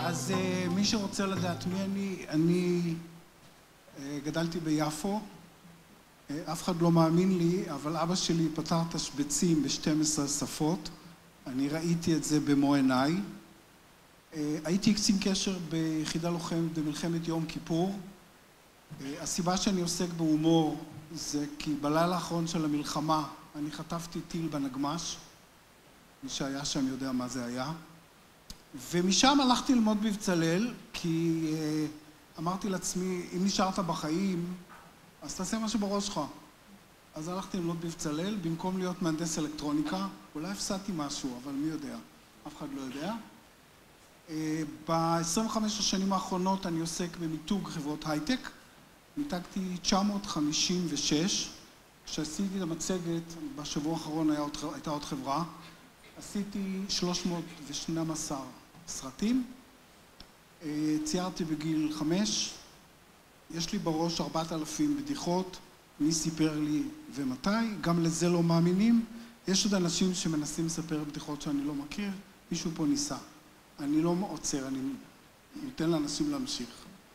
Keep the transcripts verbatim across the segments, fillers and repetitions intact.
אז מי שרוצה לדעת מי אני, אני גדלתי ביפו, אף אחד לא מאמין לי, אבל אבא שלי פתר תשבצים ב-שתים עשרה שפות, אני ראיתי את זה במו עיניי. הייתי קצין קשר ביחידה לוחמת במלחמת יום כיפור. הסיבה שאני עוסק בהומור זה כי בלילה האחרון של המלחמה אני חטפתי טיל בנגמש, מי שהיה שם יודע מה זה היה, ומשם הלכתי ללמוד בבצלאל, כי אמרתי לעצמי, אם נשארת בחיים, אז תעשה משהו בראש שלך. אז הלכתי ללמוד בבצלאל, במקום להיות מהנדס אלקטרוניקה, אולי הפסדתי משהו, אבל מי יודע, אף אחד לא יודע. ב-עשרים וחמש השנים האחרונות אני עוסק במיתוג חברות הייטק, מיתגתי תשע מאות חמישים ושש, כשעשיתי את המצגת, בשבוע האחרון הייתה עוד חברה, עשיתי שלוש מאות ושתים עשרה סרטים, ציירתי בגיל חמש, יש לי בראש ארבעת אלפים בדיחות, מי סיפר לי ומתי, גם לזה לא מאמינים, יש עוד אנשים שמנסים לספר בדיחות שאני לא מכיר, מישהו פה ניסה, אני לא עוצר, אני נותן לאנשים להמשיך.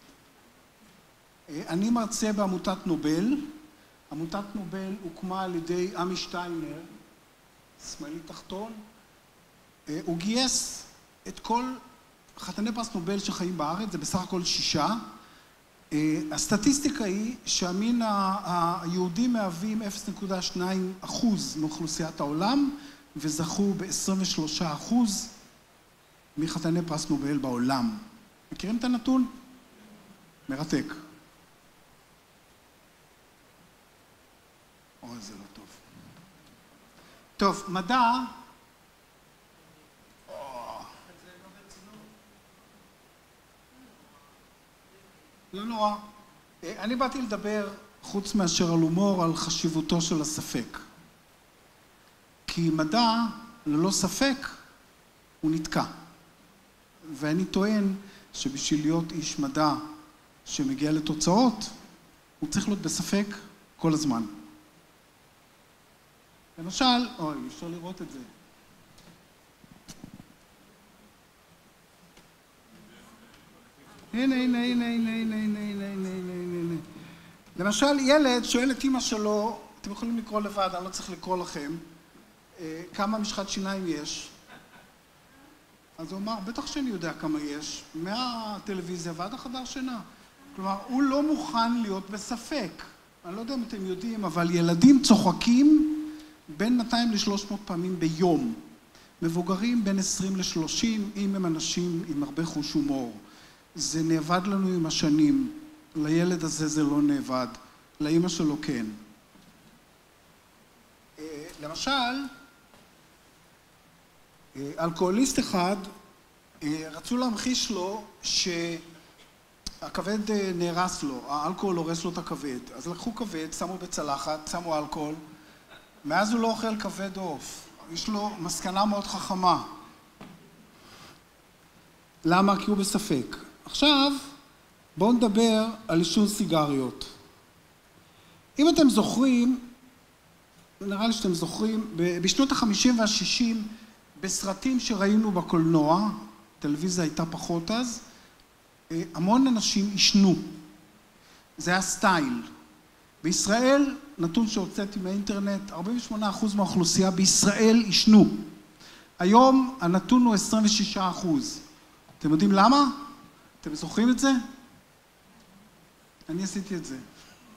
אני מרצה בעמותת נובל, עמותת נובל הוקמה על ידי עמי שטיינר, שמאלי תחתון, הוא גייס את כל חתני פרס נובל שחיים בארץ, זה בסך הכל שישה. הסטטיסטיקה היא שהמין היהודים מהווים אפס נקודה שתיים אחוז מאוכלוסיית העולם, וזכו ב-עשרים ושלושה אחוז מחתני פרס נובל בעולם. מכירים את הנתון? מרתק. אוי, זה לא טוב. טוב, מדע... לא נורא. אני באתי לדבר, חוץ מאשר על הומור, על חשיבותו של הספק. כי מדע, ללא ספק, הוא נתקע. ואני טוען שבשביל להיות איש מדע שמגיע לתוצאות, הוא צריך להיות בספק כל הזמן. למשל, אוי, אפשר לראות את זה. הנה, הנה, הנה, הנה, הנה, הנה, הנה, הנה, הנה, הנה. למשל, ילד שואל את אמא שלו, אתם יכולים לקרוא לבד, אני לא צריך לקרוא לכם, כמה משחת שיניים יש. אז הוא אמר, בטח שאני יודע כמה יש, מהטלוויזיה ועד החדר שינה. כלומר, הוא לא מוכן להיות בספק. אני לא יודע אם אתם יודעים, אבל ילדים צוחקים בין מאתיים לשלוש מאות פעמים ביום. מבוגרים בין עשרים לשלושים, אם הם אנשים עם הרבה חוש הומור. זה נאבד לנו עם השנים. לילד הזה זה לא נאבד. לאמא שלו כן. למשל, אלכוהוליסט אחד, רצו להמחיש לו שהכבד נהרס לו, האלכוהול הורס לו את הכבד. אז לקחו כבד, שמו בצלחת, שמו אלכוהול, מאז הוא לא אוכל כבד עוף. יש לו מסקנה מאוד חכמה. למה? כי הוא בספק. עכשיו, בואו נדבר על עישון סיגריות. אם אתם זוכרים, נראה לי שאתם זוכרים, בשנות ה-חמישים וה-שישים, בסרטים שראינו בקולנוע, טלוויזיה הייתה פחות אז, המון אנשים עישנו. זה היה סטייל. בישראל, נתון שהוצאתי מהאינטרנט, ארבעים ושמונה אחוז מהאוכלוסייה בישראל עישנו. היום הנתון הוא עשרים ושישה אחוז. אתם יודעים למה? אתם זוכרים את זה? אני עשיתי את זה.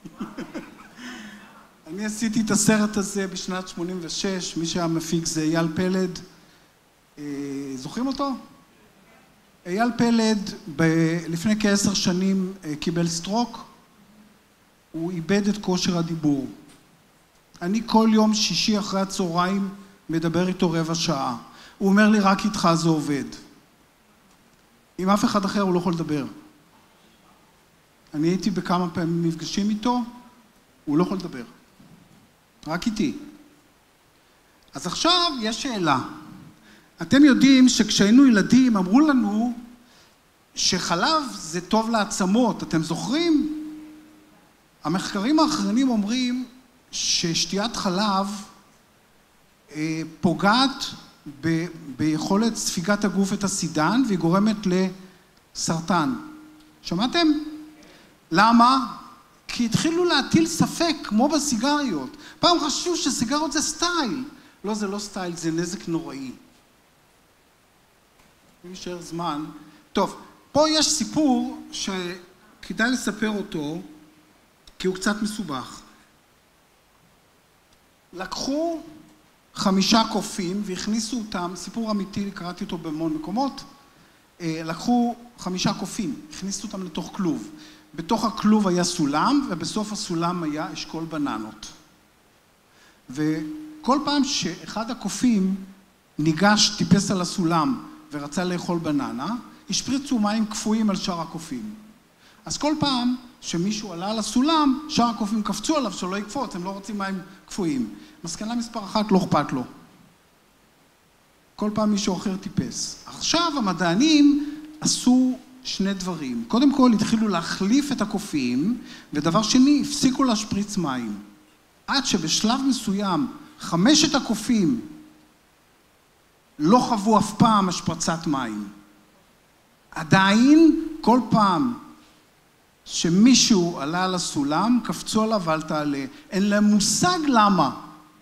אני עשיתי את הסרט הזה בשנת שמונים ושש, מי שהיה מפיק זה אייל פלד. זוכרים אותו? אייל פלד לפני כעשר שנים קיבל סטרוק, הוא איבד את כושר הדיבור. אני כל יום שישי אחרי הצהריים מדבר איתו רבע שעה. הוא אומר לי, רק איתך זה עובד. עם אף אחד אחר הוא לא יכול לדבר. אני הייתי בכמה פעמים מפגשים איתו, הוא לא יכול לדבר. רק איתי. אז עכשיו יש שאלה. אתם יודעים שכשהיינו ילדים אמרו לנו שחלב זה טוב לעצמות. אתם זוכרים? המחקרים האחרונים אומרים ששתיית חלב פוגעת ב- ביכולת ספיגת הגוף את הסידן, והיא גורמת סרטן. שמעתם? למה? כי התחילו להטיל ספק, כמו בסיגריות. פעם חשבו שסיגריות זה סטייל. לא, זה לא סטייל, זה נזק נוראי. אם יישאר זמן. טוב, פה יש סיפור שכדאי לספר אותו, כי הוא קצת מסובך. לקחו חמישה קופים והכניסו אותם, סיפור אמיתי, קראתי אותו בהמון מקומות, לקחו חמישה קופים, הכניסו אותם לתוך כלוב. בתוך הכלוב היה סולם, ובסוף הסולם היה אשכול בננות. וכל פעם שאחד הקופים ניגש, טיפס על הסולם ורצה לאכול בננה, השפריצו מים קפואים על שאר הקופים. אז כל פעם שמישהו עלה על הסולם, שאר הקופים קפצו עליו שלא יקפוץ, הם לא רוצים מים קפואים. מסקנה מספר אחת, לא אכפת לו. כל פעם מישהו אחר טיפס. עכשיו המדענים עשו שני דברים. קודם כל התחילו להחליף את הקופים, ודבר שני, הפסיקו להשפריץ מים. עד שבשלב מסוים, חמשת הקופים לא חוו אף פעם השפרצת מים. עדיין, כל פעם שמישהו עלה על הסולם, קפצו עליו ואל תעלה. אין להם מושג למה.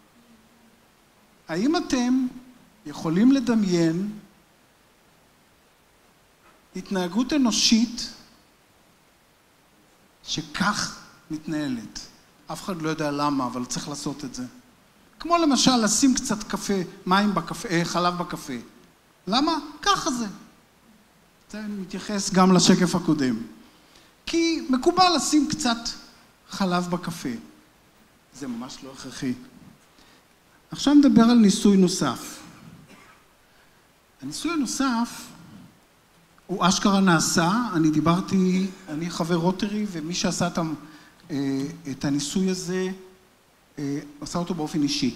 האם אתם יכולים לדמיין התנהגות אנושית שכך מתנהלת? אף אחד לא יודע למה, אבל צריך לעשות את זה. כמו למשל, לשים קצת קפה, מים בקפה, חלב בקפה. למה? ככה זה. זה מתייחס גם לשקף הקודם. כי מקובל לשים קצת חלב בקפה. זה ממש לא הכרחי. עכשיו נדבר על ניסוי נוסף. הניסוי הנוסף הוא אשכרה נעשה. אני דיברתי, אני חבר רוטרי, ומי שעשה את, את הניסוי הזה, עשה אותו באופן אישי.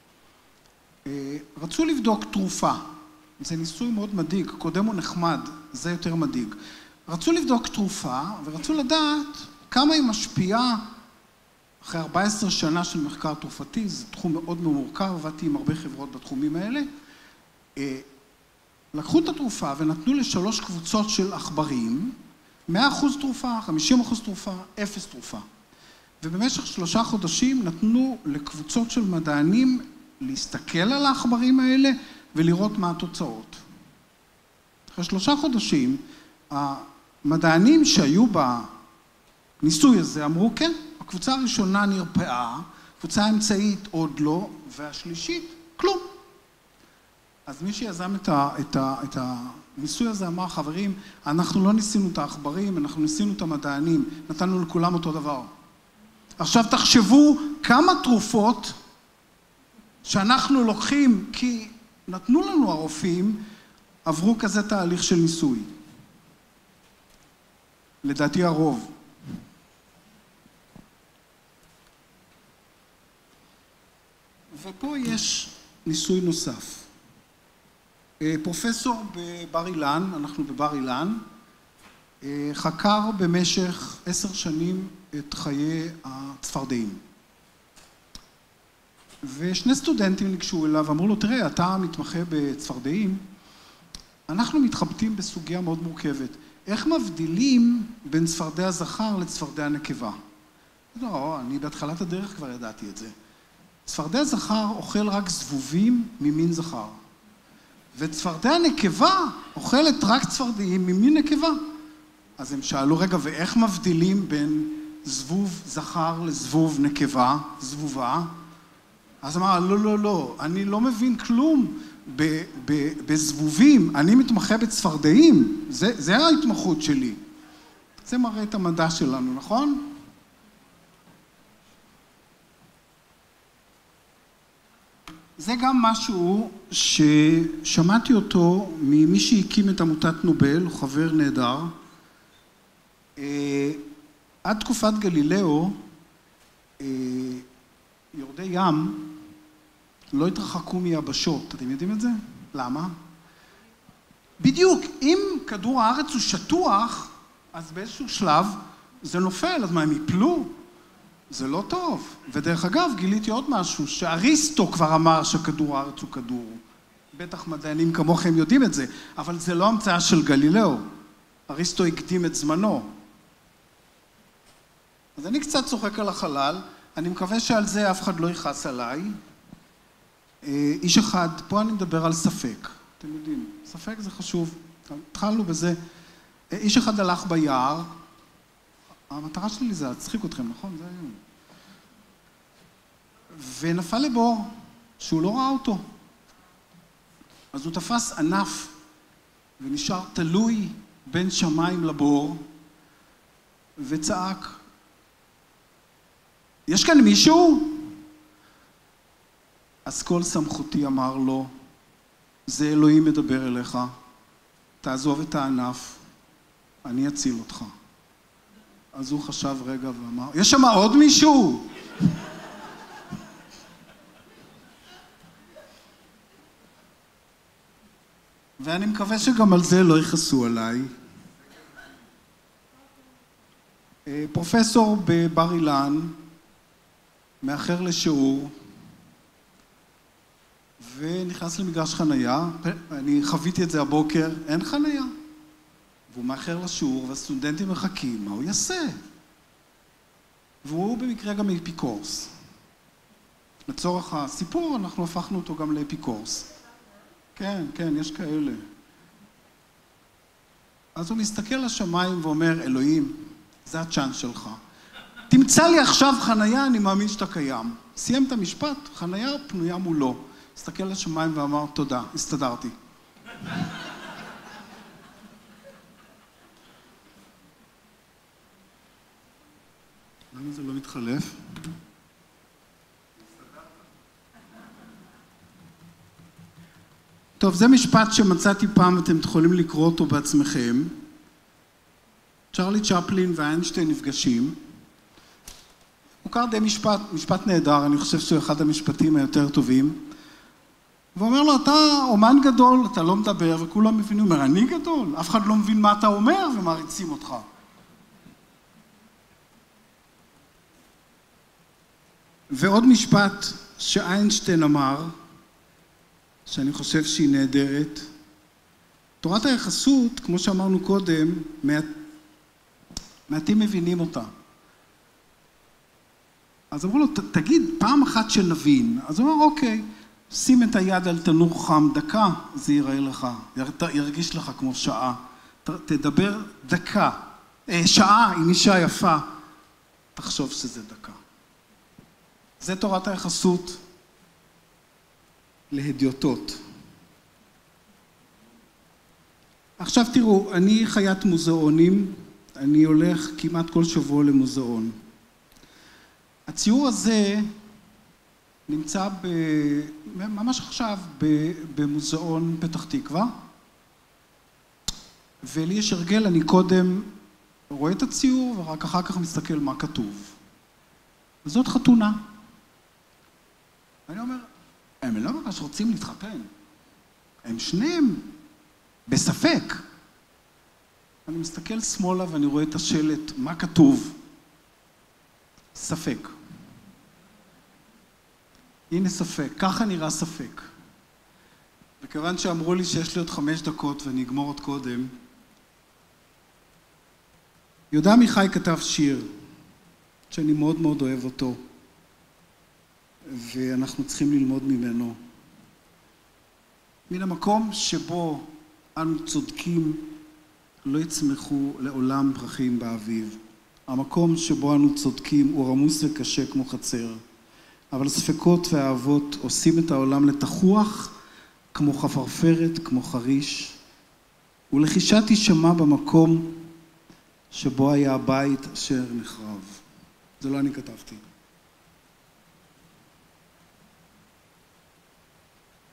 רצו לבדוק תרופה. זה ניסוי מאוד מדאיג, קודם הוא נחמד, זה יותר מדאיג. רצו לבדוק תרופה, ורצו לדעת כמה היא משפיעה אחרי ארבע עשרה שנה של מחקר תרופתי, זה תחום מאוד מורכב, עבדתי עם הרבה חברות בתחומים האלה. לקחו את התרופה ונתנו לשלוש קבוצות של עכברים, מאה אחוז תרופה, חמישים אחוז תרופה, אפס תרופה. ובמשך שלושה חודשים נתנו לקבוצות של מדענים להסתכל על העכברים האלה ולראות מה התוצאות. אחרי שלושה חודשים, המדענים שהיו בניסוי הזה אמרו, כן, הקבוצה הראשונה נרפאה, הקבוצה האמצעית עוד לא, והשלישית, כלום. אז מי שיזם את, ה, את, ה, את הניסוי הזה אמר, חברים, אנחנו לא ניסינו את העכברים, אנחנו ניסינו את המדענים, נתנו לכולם אותו דבר. עכשיו תחשבו כמה תרופות שאנחנו לוקחים, כי נתנו לנו הרופאים, עברו כזה תהליך של ניסוי. לדעתי הרוב. ופה יש ניסוי נוסף. פרופסור בבר אילן, אנחנו בבר אילן, חקר במשך עשר שנים את חיי הצפרדעים. ושני סטודנטים ניגשו אליו ואמרו לו, תראה, אתה מתמחה בצפרדעים, אנחנו מתחבטים בסוגיה מאוד מורכבת. איך מבדילים בין צפרדע זכר לצפרדע נקבה? לא, אני בהתחלת הדרך כבר ידעתי את זה. צפרדע זכר אוכל רק זבובים ממין זכר. וצפרדע נקבה אוכלת רק צפרדעים ממין נקבה. אז הם שאלו, רגע, ואיך מבדילים בין זבוב זכר לזבוב נקבה, זבובה? אז אמר, לא, לא, לא, אני לא מבין כלום ב- ב- בזבובים, אני מתמחה בצפרדעים, זה, זה ההתמחות שלי. זה מראה את המדע שלנו, נכון? זה גם משהו ששמעתי אותו ממי שהקים את עמותת נובל, הוא חבר נהדר. עד תקופת גלילאו, יורדי ים לא התרחקו מיבשות. אתם יודעים את זה? למה? בדיוק, אם כדור הארץ הוא שטוח, אז באיזשהו שלב זה נופל, אז מה, הם יפלו? זה לא טוב. ודרך אגב, גיליתי עוד משהו, שאריסטו כבר אמר שכדור הארץ הוא כדור. בטח מדענים כמוכם יודעים את זה, אבל זה לא המצאה של גלילאו. אריסטו הקדים את זמנו. אז אני קצת צוחק על החלל, אני מקווה שעל זה אף אחד לא יכעס עליי. איש אחד, פה אני מדבר על ספק, אתם יודעים, ספק זה חשוב, התחלנו בזה. איש אחד הלך ביער, המטרה שלי זה להצחיק אתכם, נכון? זה היום. ונפל לבור, שהוא לא ראה אותו. אז הוא תפס ענף, ונשאר תלוי בין שמיים לבור, וצעק, יש כאן מישהו? אז כל סמכותי אמר לו, זה אלוהים מדבר אליך, תעזוב את הענף, אני אציל אותך. אז הוא חשב רגע ואמר, יש שם עוד מישהו? ואני מקווה שגם על זה לא יכעסו עליי. פרופסור בבר אילן, מאחר לשיעור, ונכנס למגרש חנייה, אני חוויתי את זה הבוקר, אין חנייה. והוא מאחר לשיעור, והסטודנטים מחכים, מה הוא יעשה? והוא במקרה גם אפיקורס. לצורך הסיפור, אנחנו הפכנו אותו גם לאפיקורס. כן, כן, יש כאלה. אז הוא מסתכל לשמיים ואומר, אלוהים, זה הצ'אנס שלך. תמצא לי עכשיו חנייה, אני מאמין שאתה קיים. סיים את המשפט, חנייה פנויה מולו. הסתכל לשמיים ואמר, תודה, הסתדרתי. למה זה לא מתחלף? טוב, זה משפט שמצאתי פעם, אתם יכולים לקרוא אותו בעצמכם. צ'רלי צ'פלין ואיינשטיין נפגשים. הוא קרא די משפט, משפט נהדר, אני חושב שהוא אחד המשפטים היותר טובים. ואומר לו, אתה אומן גדול, אתה לא מדבר, וכולם מבינים, הוא אומר, אני גדול, אף אחד לא מבין מה אתה אומר ומעריצים אותך. ועוד משפט שאיינשטיין אמר, שאני חושב שהיא נהדרת, תורת היחסות, כמו שאמרנו קודם, מעט, מעטים מבינים אותה. אז אמרו לו, תגיד, פעם אחת שנבין. אז הוא אומר, אוקיי, שים את היד על תנור חם דקה, זה ייראה לך, ירגיש לך כמו שעה. תדבר דקה, שעה עם אישה יפה, תחשוב שזה דקה. זה תורת היחסות להדיוטות. עכשיו תראו, אני חיית מוזיאונים, אני הולך כמעט כל שבוע למוזיאון. הציור הזה נמצא ב... ממש עכשיו במוזיאון פתח תקווה, ולי יש הרגל, אני קודם רואה את הציור ורק אחר כך מסתכל מה כתוב. וזאת חתונה. אני אומר, הם לא ממש רוצים להתחתן. הם שניהם בספק. אני מסתכל שמאלה ואני רואה את השלט, מה כתוב? ספק. הנה ספק, ככה נראה ספק. וכיוון שאמרו לי שיש לי עוד חמש דקות ואני אגמור עוד קודם, יהודה עמיחי כתב שיר, שאני מאוד מאוד אוהב אותו, ואנחנו צריכים ללמוד ממנו. מן המקום שבו אנו צודקים, לא יצמחו לעולם פרחים באביב. המקום שבו אנו צודקים הוא רמוס וקשה כמו חצר. אבל הספקות והאהבות עושים את העולם לתחוח כמו חפרפרת, כמו חריש. ולחישה תשמע במקום שבו היה הבית אשר נחרב. זה לא אני כתבתי.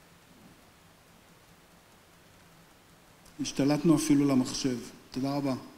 השתלטנו אפילו למחשב. תודה רבה.